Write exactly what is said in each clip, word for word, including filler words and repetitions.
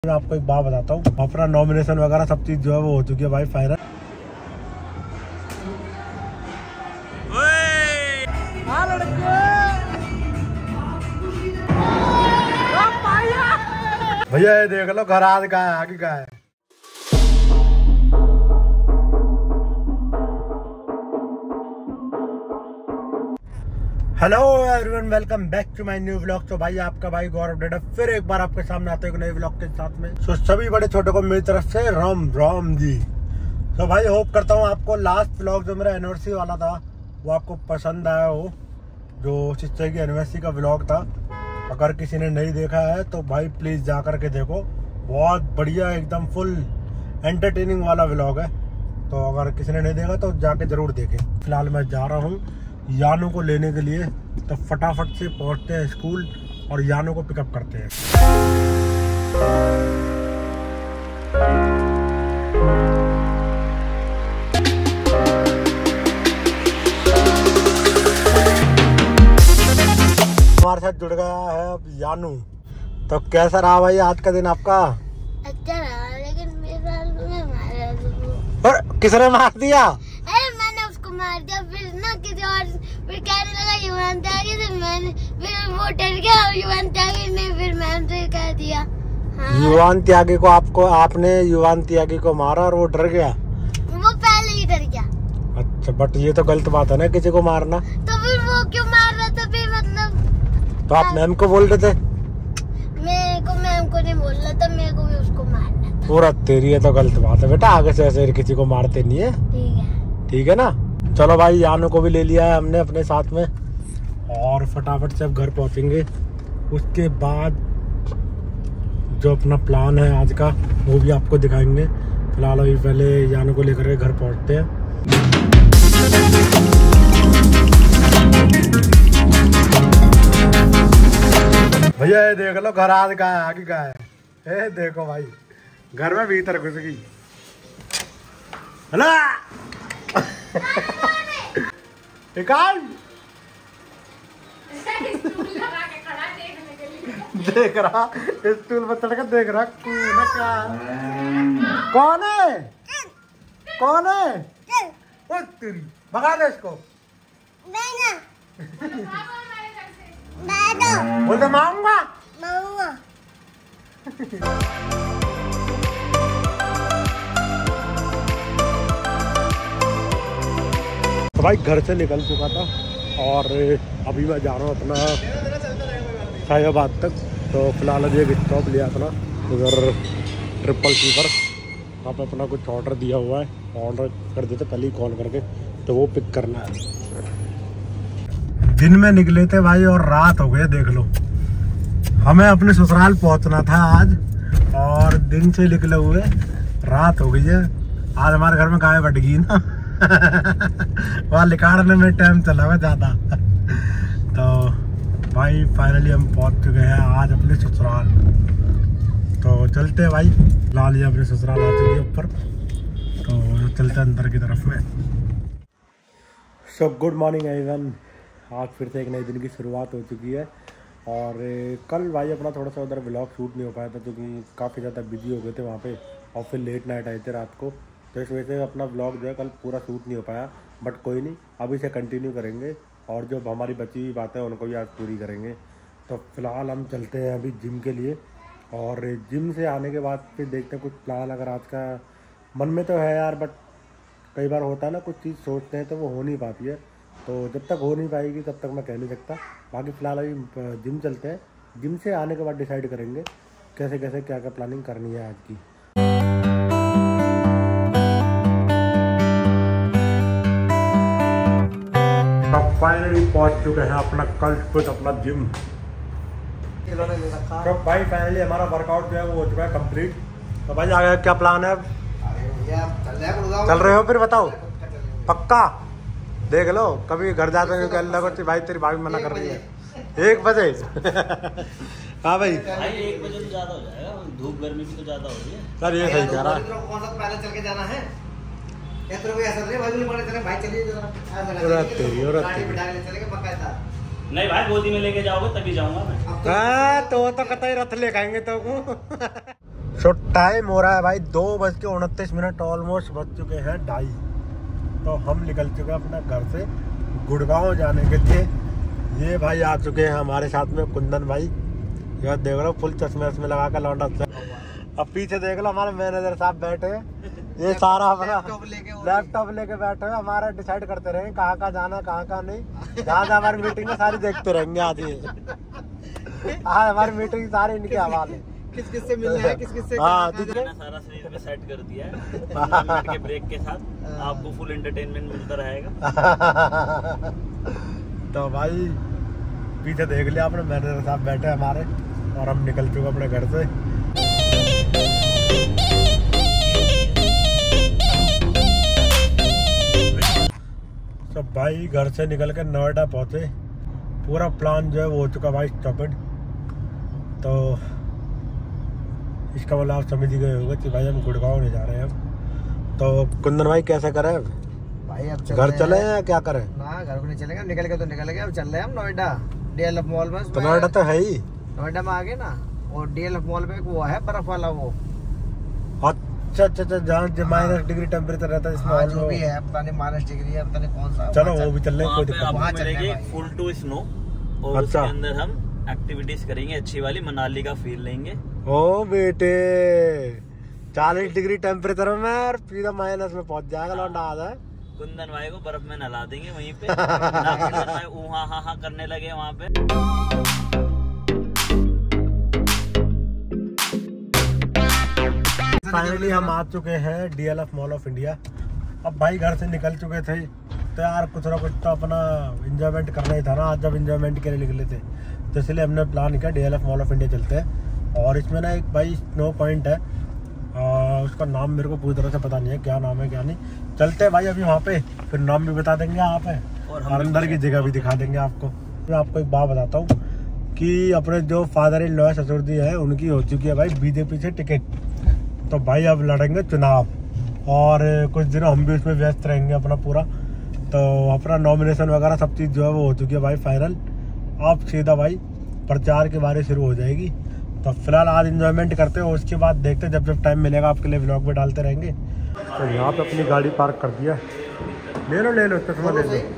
मैं आपको एक बात बताता हूँ, अपना नॉमिनेशन वगैरह सब चीज जो है वो हो चुकी है भाई फाइनल। भैया ये देख लो घर आज का है, आगे का है। Hello everyone, welcome back to my new vlog. तो भाई आपका भाई गौरव डेडा फिर एक बार आपके सामने आते हैं एक नए व्लॉग के साथ में। तो सभी बड़े छोटे को मेरी तरफ से राम राम जी। तो भाई होप करता हूँ आपको लास्ट व्लॉग जो मेरा एनिवर्सरी वाला था वो आपको पसंद आया हो, जो सिस्टर की एनिवर्सरी का व्लॉग था। अगर किसी ने नहीं देखा है तो भाई प्लीज जा करके देखो, बहुत बढ़िया एकदम फुल एंटरटेनिंग वाला व्लॉग है। तो अगर किसी ने नहीं देखा तो जाके जरूर देखें। फिलहाल मैं जा रहा हूँ यानू को लेने के लिए, तो फटाफट से पहुंचते हैं स्कूल और यानू को पिकअप करते हैं। हमारे साथ जुड़ गया है अब यानू। तो कैसा रहा भाई आज का दिन आपका? अच्छा रहा, लेकिन मेरा में मारा। और किसने मार दिया? मार दिया फिर ना किसी और, फिर कहने लगा युवान त्यागी, तो मैंने फिर वो डर गया और युवान त्यागी ने फिर मैम से कह दिया। हाँ। युवान त्यागी को आपको आपने युवान त्यागी को मारा और वो डर गया? वो पहले ही डर गया। अच्छा, बट ये तो गलत बात है ना किसी को मारना। तो फिर वो क्यों मार रहा था फिर? मतलब तो आप मैम को बोल रहे थे? मेरे को मैम को नहीं बोल रहा था, मेरे को भी उसको मारना था। पूरा तेरी है तो गलत बात है बेटा, आगे से ऐसे किसी को मारते नहीं है। ठीक है, ठीक है ना। चलो भाई यानू को भी ले लिया है हमने अपने साथ में और फटाफट से अब घर पहुंचेंगे। उसके बाद जो अपना प्लान है आज का वो भी आपको दिखाएंगे। फिलहाल अभी पहले यानू को लेकर के घर पहुंचते हैं। भैया ये देख लो घर आज का है, आगे का है। ए देखो भाई घर में भीतर घुस गई। हेलो देख रहा स्टूल पर चढ़ कर देख रहा कौन है कौन है? ओ तेरी भगा दे इसको। बोल दे मारूंगा। तो भाई घर से निकल चुका था और अभी मैं जा रहा हूँ अपना साहिबाबाद तक। तो फिलहाल अभी एक स्टॉप लिया अपना उधर ट्रिपल सी पर। वहाँ पर अपना कुछ ऑर्डर दिया हुआ है, ऑर्डर कर देते पहले ही कॉल करके, तो वो पिक करना है। दिन में निकले थे भाई और रात हो गई, देख लो। हमें अपने ससुराल पहुँचना था आज और दिन से निकले हुए रात हो गई है। आज हमारे घर में गाय बट गई ना वहाँ निकालने में टाइम चला हुआ ज्यादा। तो भाई फाइनली हम पहुंच चुके हैं आज अपने ससुराल। तो चलते हैं भाई, फिलहाल ये अपने ससुराल आ चुके हैं ऊपर, तो चलते हैं अंदर की तरफ में। सो गुड मॉर्निंग एवरीवन, आज फिर से एक नए दिन की शुरुआत हो चुकी है। और कल भाई अपना थोड़ा सा उधर व्लॉग शूट नहीं हो पाया था क्योंकि काफ़ी ज़्यादा बिजी हो गए थे वहाँ पे, और फिर लेट नाइट आए थे रात को। तो इस वजह से अपना व्लॉग जो है कल पूरा शूट नहीं हो पाया। बट कोई नहीं, अभी से कंटिन्यू करेंगे और जो हमारी बची हुई बातें उनको भी आज पूरी करेंगे। तो फिलहाल हम चलते हैं अभी जिम के लिए, और जिम से आने के बाद फिर देखते हैं कुछ प्लान अगर आज का मन में तो है यार, बट कई बार होता है ना कुछ चीज़ सोचते हैं तो वो हो नहीं पाती है। तो जब तक हो नहीं पाएगी तब तक मैं कह नहीं सकता। बाकी फ़िलहाल अभी जिम चलते हैं, जिम से आने के बाद डिसाइड करेंगे कैसे कैसे क्या क्या प्लानिंग करनी है आज की। फाइनली पहुंच चुके हैं अपना कल्ट अपना जिम। तो भाई फाइनली हमारा वर्कआउट जो है वो हो चुका है कंप्लीट। तो भाई आगे क्या प्लान है? चल रहे हो फिर बताओ पक्का? देख लो कभी घर जाते हैं अल्लाह को भाई तेरी भाभी मना कर रही है एक बजे। हाँ भाई एक बजे तो ज्यादा हो जाएगा, धूप गर्मी भी तो ज्यादा हो रही है। सर ये सही कह रहा है। पहले चल के जाना है भाई, चलिए नहीं भाई गोदी में लेके जाओगे तभी जाऊंगा मैं। हाँ तो तो कतई रथ ले खाएंगे तो सो टाइम हो रहा है भाई दो बज के उनतीस मिनट ऑलमोस्ट बज चुके हैं ढाई। तो हम निकल चुके हैं अपना घर से गुड़गांव जाने के लिए। ये भाई आ चुके हैं हमारे साथ में कुंदन भाई। ये देख लो फुल चश्मे वश्मे लगा कर लौटा। अब पीछे देख लो हमारे मैनेजर साहब बैठे हैं। ये सारा अपना लैपटॉप लेके बैठे हैं, हमारा डिसाइड करते रहेंगे कहाँ कहाँ जाना है कहाँ कहाँ नहीं। जहाँ जहाँ हमारी मीटिंग है सारी देखते रहेंगे। आज ये आज हमारी मीटिंग सारी इनके हवाले, किस किस से मिलना है, किस किस से हाँ सारा शरीर में सेट कर दिया है मिनट के ब्रेक के साथ। आपको फुल एंटरटेनमेंट मिलता रहेगा। तो भाई पीछे देख लिया आपने मैनेजर साहब बैठे हमारे और हम निकल चुके अपने घर से। तो भाई घर से निकल के नोएडा पहुंचे। पूरा प्लान जो है वो हो चुका भाई स्टॉपेड। तो इसका मतलब आप समझ ही गए होंगे कि भाई हम गुड़गांव नहीं जा रहे हैं अब। तो कुंदन भाई कैसे करें भाई? अब घर चले या क्या करें? ना घर को नहीं चलेंगे, निकल के तो निकल गए। अब चल रहे हैं हम नोएडा डीएलएफ मॉल में। तो नोएडा तो है ही, नोएडा में आ गए ना। और डीएलएफ मॉल में वो है बर्फ वाला वो। अच्छा अच्छा अच्छा जहाँ माइनस डिग्री टेम्परेचर रहता है हाँ, जो भी है पता नहीं माइनस डिग्री है, पता नहीं कौन सा। चलो वो भी चल रहे हैं, कोई दिक्कत वहाँ चलेंगे फुल टू स्नो और अच्छा। उसके अंदर हम एक्टिविटीज करेंगे अच्छी वाली, मनाली का फील लेंगे। ओ बेटे चालीस डिग्री टेम्परेचर में सीधा माइनस में पहुंच जाएगा लौंडा आधा। कुंदन भाई को बर्फ में नहला देंगे वहीं पे। ना कुंदन भाई ऊहा हा हा करने लगे वहाँ पे। फाइनली हम आ चुके हैं डीएलएफ मॉल ऑफ इंडिया। अब भाई घर से निकल चुके थे तो यार कुछ ना कुछ तो अपना एंजॉयमेंट करना ही था ना। आज जब एंजॉयमेंट के लिए निकले थे तो इसलिए हमने प्लान किया डीएलएफ मॉल ऑफ इंडिया चलते हैं। और इसमें ना एक भाई स्नो पॉइंट है, आ, उसका नाम मेरे को पूरी तरह से पता नहीं है क्या नाम है क्या नहीं। चलते हैं भाई अभी वहाँ पे, फिर नाम भी बता देंगे यहाँ पे और, और अंदर की जगह भी दिखा देंगे आपको। मैं आपको एक बात बताता हूँ कि अपने जो फादर इन लॉ ससुर जी है उनकी हो चुकी है भाई बीजेपी से टिकट। तो भाई अब लड़ेंगे चुनाव और कुछ दिनों हम भी उसमें व्यस्त रहेंगे अपना पूरा। तो अपना नॉमिनेशन वगैरह सब चीज़ जो है वो हो चुकी है भाई फाइनल। अब सीधा भाई प्रचार की बारी शुरू हो जाएगी। तो फिलहाल आज एंजॉयमेंट करते हैं, उसके बाद देखते हैं जब जब टाइम मिलेगा आपके लिए व्लॉग में डालते रहेंगे। तो यहाँ पे अपनी गाड़ी पार्क कर दिया। ले लो ले लो चश्मा ले लो।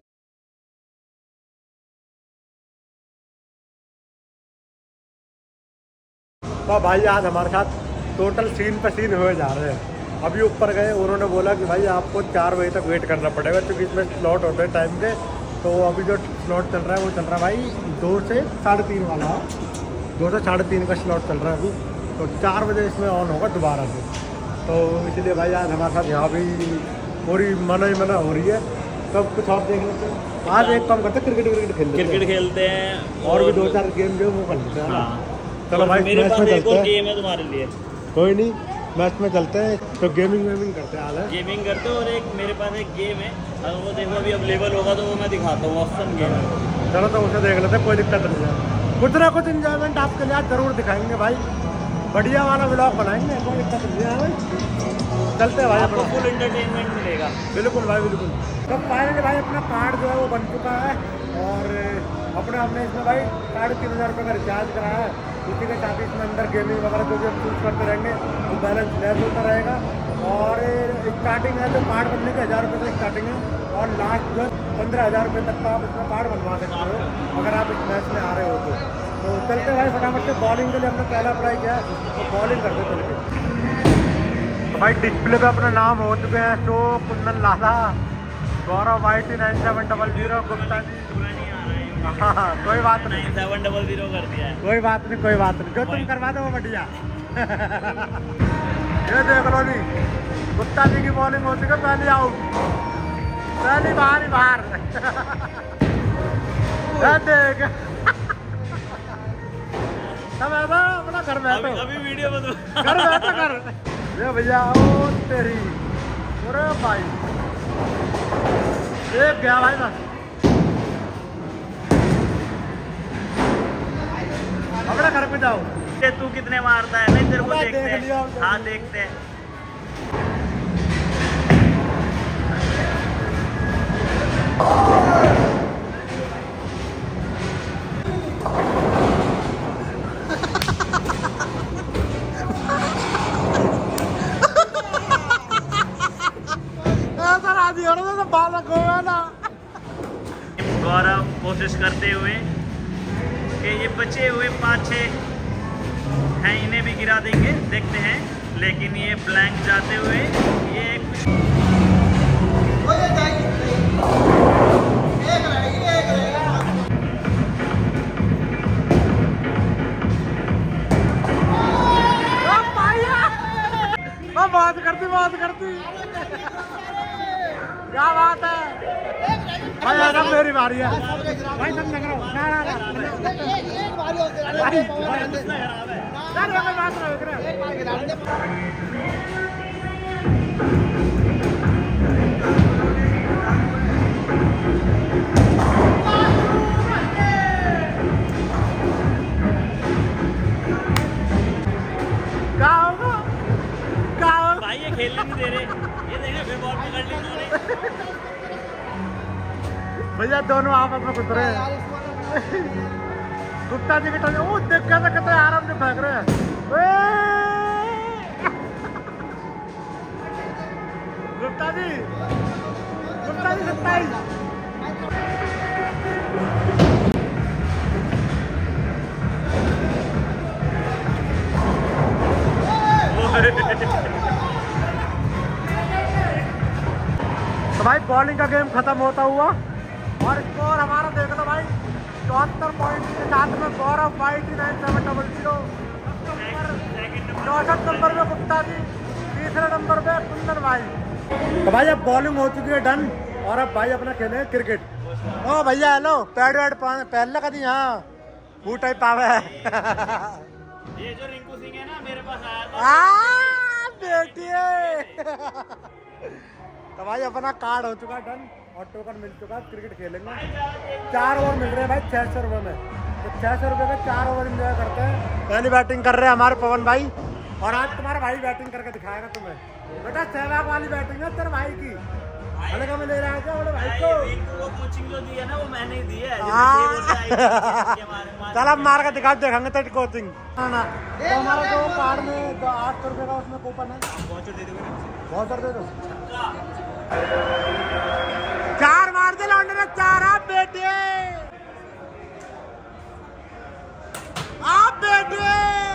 तो भाई आज हमारे साथ टोटल सीन पे सीन हुए जा रहे हैं। अभी ऊपर गए, उन्होंने बोला कि भाई आपको चार बजे तक वेट करना पड़ेगा क्योंकि इसमें स्लॉट होते हैं टाइम के। तो अभी जो स्लॉट चल रहा है वो चल रहा है भाई दो से साढ़े तीन वाला, दो से साढ़े तीन का स्लॉट चल रहा है अभी। तो चार बजे इसमें ऑन होगा दोबारा से। तो इसलिए भाई आज हमारे साथ यहाँ भी पूरी मना ही मना हो रही है। सब कुछ और देख लेते हैं। आज एक काम करते हैं क्रिकेट क्रिकेट खेल क्रिकेट खेलते हैं और भी दो चार गेम जो वो कर लेते हैं ना। चलो भाई मेरे मैच पास में एक चलते और हैं। गेम है तुम्हारे लिए। कोई नहीं मैच में चलते हैं। तो गेमिंग वेमिंग करते हैं आज। गेमिंग करते हो और एक मेरे पास एक गेम है, अगर वो देखो अभी अवेलेबल होगा तो वो मैं दिखाता हूँ। ऑप्शन गेम है। चलो तो उसे देख लेते हैं, कोई दिक्कत नहीं है। कुछ ना कुछ इंजॉयमेंट आपके लिए आज जरूर दिखाएंगे भाई, बढ़िया वाला व्लॉग बनाएंगे, कोई दिक्कत नहीं है भाई। चलते हैं भाई, आपको अपना फुल एंटरटेनमेंट मिलेगा। बिल्कुल भाई बिल्कुल। तो फाइनली भाई अपना कार्ड जो है वो बन चुका है और अपने हमने इसमें भाई साढ़े तीन हज़ार रुपये का रिचार्ज कराया है। उसी के साथ इसमें अंदर गेमिंग वगैरह जो भी हम चूज करते रहेंगे वो बैलेंस लेस होता रहेगा। और स्टार्टिंग है जो कार्ड बनने के हज़ार रुपये से स्टार्टिंग है और लास्ट जो पंद्रह हज़ार रुपये तक का आप इसमें कार्ड बनवा सकते हो अगर आप इस मैच में आ रहे हो तो। तो चलते भाई फटाफट से बॉलिंग के लिए हमने पहला अप्लाई किया है तो बॉलिंग करते चल के। तो भाई डिस्प्ले पे अपना नाम हो चुके हैं show Kundan Lala, Gaurav Y T nine seven double zero Gupta ji. हाँ कोई बात नहीं, सेवन डबल जीरो कर दिया है। कोई बात नहीं कोई बात नहीं, जो तुम करवा दो वो बढ़िया। ये देख लो जी गुप्ता जी की बॉलिंग हो चुकी है, पहली आउट, पहली बार ही बाहर। देख सब ऐसा अपना घर बैठो, अभी वीडियो बंद घर बैठो कर। ये भैया ओ तेरी अरे भाई एक गया भाई बस। अपना घर पे जाओ। तू कितने मारता है नहीं तेरे को अबे देखते देख लिया हैं। हमने। हाँ देखते हैं। करो तो बालक हो ना। गौरव कोशिश करते हुए कि ये बचे हुए पाँच छः हैं इन्हें भी गिरा देंगे, देखते हैं। लेकिन ये ब्लैंक जाते हुए ये बात करती बात करती क्या बात है भाई। अब मेरी बारी है भाई, सब लग रहा हूँ ना ना खेलने नहीं दे रहे। ये देखो फिर बॉल पकड़ ली उन्होंने। भैया दोनों आपस में कुछ रहे गुप्ता जी की टोली। वो देख के तो कितने आराम से फेंक रहे हैं। गुप्ता जी गुप्ता जी सत्ताईस तो भाई बॉलिंग का गेम खत्म होता हुआ और स्कोर हमारा देख लो भाई, चौहत्तर पॉइंट के साथ में Gaurav five nine seven double zero. चौसठ नंबर पे गुप्ता जी, तीसरे नंबर पे कुंदन भाई। तो भाई अब बॉलिंग हो चुकी है डन और अब भाई अपना खेले क्रिकेट। ओ भैया हेलो, पैड वैड पहले का दी हाँ वो टाइप पावे है। ये जो रिंकू सिंह है ना मेरे पास आया था। बेटिए तो भाई अपना कार्ड हो चुका डन और टोकन मिल चुका। क्रिकेट खेलेंगे, चार ओवर मिल रहे हैं भाई छह सौ रुपये में। तो छह सौ रुपये का चार ओवर इंजॉय करते हैं। पहली बैटिंग कर रहे हैं हमारे पवन भाई और आज तुम्हारा भाई बैटिंग करके दिखाएगा तुम्हें। बेटा सहवाग वाली बैटिंग है तेरे भाई की, अलग में ले रहा है क्या बोले भाई को। वो कोचिंग जो दी है ना वो मैंने ही दी है। चल अब मार के दिखा देखेंगे तेरी कोचिंग ना। तो हमारा जो कार्ड में आठ सौ रुपये का उसमें कूपन है, वाउचर दे दोगे ना? वाउचर दे दो। चार मार दे लौंडे ने, चार आप बेटे आप बेटे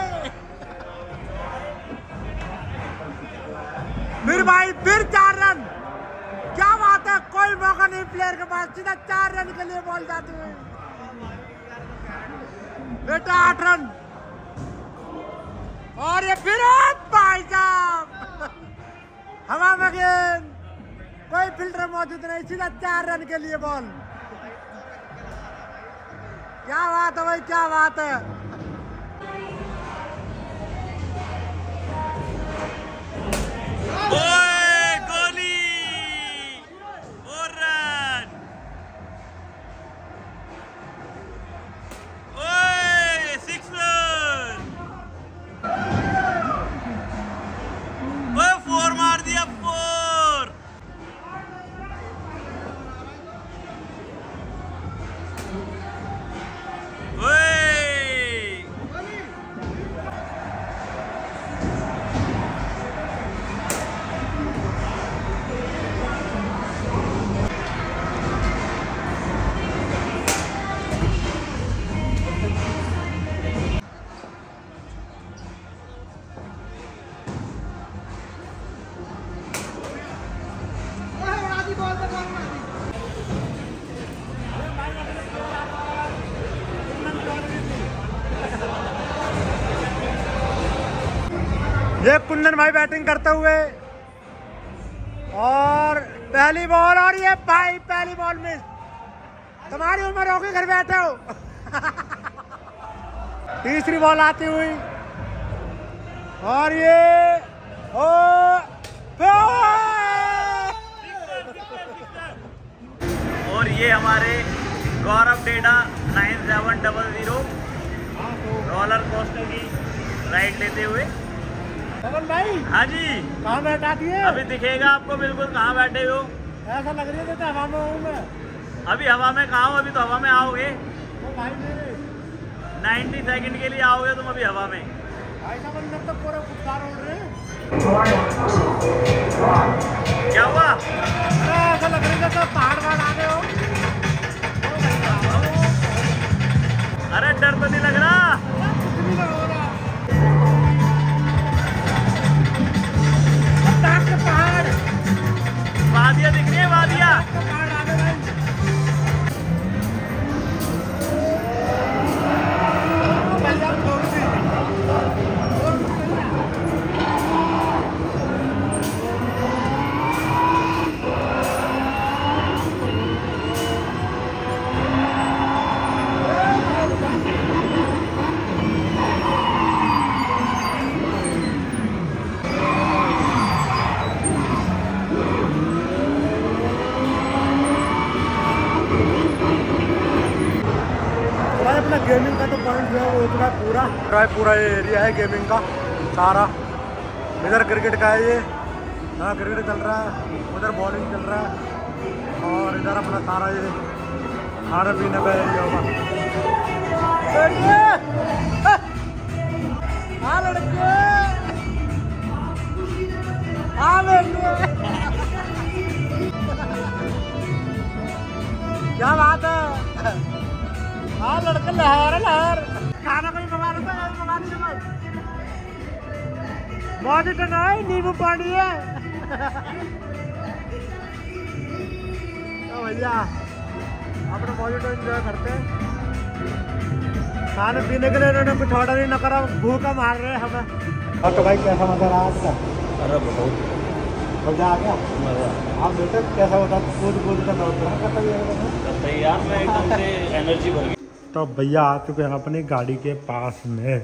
फिर भाई फिर चार रन। क्या बात है, कोई मौका नहीं प्लेयर के पास, सीधा चार रन के लिए बॉल जाती हुई बेटा आठ रन। और ये फिर भाई साहब हवा में गेंद, कोई फिल्टर मौजूद नहीं, सीधा चार रन के लिए बॉल। क्या बात है भाई, क्या बात है। ओए गोली और रन। ओए सिक्स रन। ओए फोर मार दिया, फोर। ये कुंदन भाई बैटिंग करते हुए और पहली बॉल, और ये भाई पहली बॉल मिस। तुम्हारी उम्र होगी घर बैठे हो। तीसरी बॉल आती हुई और ये ओ और ये हमारे गौरव डेडा nine seven double zero roller coaster की राइड लेते हुए। पवन भाई हाँ जी, कहाँ बैठा दिए? अभी दिखेगा आपको बिल्कुल कहाँ बैठे हो। ऐसा लग रही है जैसे हवा में हूँ मैं। अभी हवा में कहाँ हो, अभी तो हवा में आओगे। ओ भाई मेरे नाइन्टी सेकंड के लिए आओगे तुम अभी हवा में। भाई साहब अंदर तो पूरा फुटकार उड़ रहे हैं। क्या हुआ? ऐसा रहा है पूरा ये एरिया है गेमिंग का सारा। इधर क्रिकेट का है ये, यहाँ क्रिकेट चल रहा है, उधर बॉलिंग चल रहा है और इधर अपना सारा ये खाने पीने का एरिया होगा। हाँ लड़के, हाँ लड़के, क्या बात है। हाँ लड़के, लहर लहर, खाना कोई मंगा लेता है, मंगा लीजिए। मौज तो नहीं, नींबू पानी है। तो भैया अपना मौज तो एंजॉय करते हैं। खाने पीने के लिए इन्होंने कुछ ऑर्डर ही न करा, भूखा मार रहे हैं हमें। और तो भाई कैसा मजा रहा आपका? अरे बहुत मजा आ गया। आप बेटे कैसा होता, कूद कूद कर करता है यार, मैं एकदम से एनर्जी भर गई। तो भैया आ चुके हैं अपनी गाड़ी के पास में।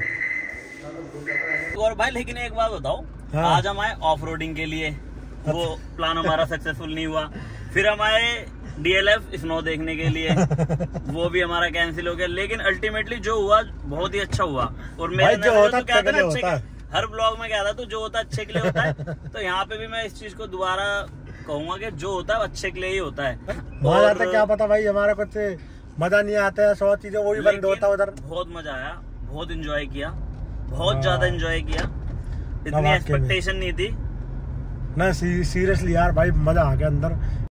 और भाई लेकिन एक बात बताओ, हाँ। आज हम आए ऑफ रोडिंग के लिए, वो प्लान हमारा सक्सेसफुल नहीं हुआ। फिर हम आए डीएलएफ स्नो देखने के लिए, वो भी हमारा कैंसिल हो गया। लेकिन अल्टीमेटली जो हुआ बहुत ही अच्छा हुआ। और मेरे जो होता क्या था ना, अच्छे हर ब्लॉग में क्या था, तो जो होता है अच्छे के लिए होता है। तो यहाँ पे भी मैं इस चीज को दोबारा कहूंगा कि जो होता है अच्छे के लिए ही होता है। मजा आता क्या पता भाई, हमारा कुछ मजा नहीं आता है, सौ चीजें वही बंद होता है उधर। बहुत मजा आया, बहुत एंजॉय किया, बहुत ज्यादा एंजॉय किया। इतनी एक्सपेक्टेशन नहीं थी ना, सीरियसली यार भाई मजा आ गया अंदर।